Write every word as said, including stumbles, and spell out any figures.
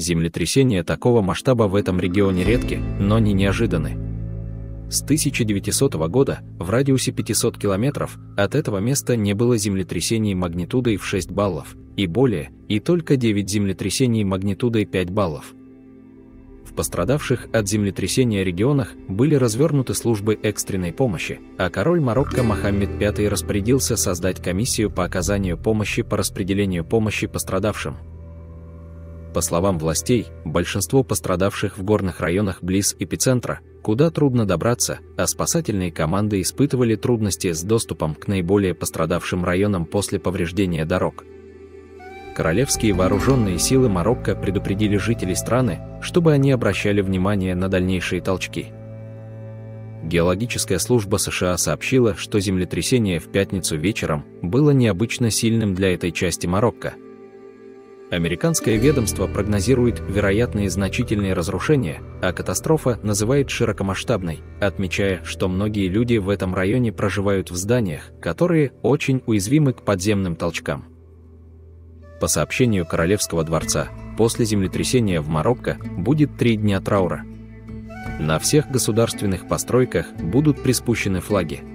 Землетрясения такого масштаба в этом регионе редки, но не неожиданны. С тысяча девятисотого года в радиусе пятисот километров от этого места не было землетрясений магнитудой в шесть баллов и более, и только девять землетрясений магнитудой пять баллов. В пострадавших от землетрясения регионах были развернуты службы экстренной помощи, а король Марокко Мохаммед пятый распорядился создать комиссию по оказанию помощи по распределению помощи пострадавшим. По словам властей, большинство пострадавших в горных районах близ эпицентра, куда трудно добраться, а спасательные команды испытывали трудности с доступом к наиболее пострадавшим районам после повреждения дорог. Королевские вооруженные силы Марокко предупредили жителей страны, чтобы они обращали внимание на дальнейшие толчки. Геологическая служба США сообщила, что землетрясение в пятницу вечером было необычно сильным для этой части Марокко. Американское ведомство прогнозирует вероятные значительные разрушения, а катастрофа называет широкомасштабной, отмечая, что многие люди в этом районе проживают в зданиях, которые очень уязвимы к подземным толчкам. По сообщению Королевского дворца, после землетрясения в Марокко будет три дня траура. На всех государственных постройках будут приспущены флаги.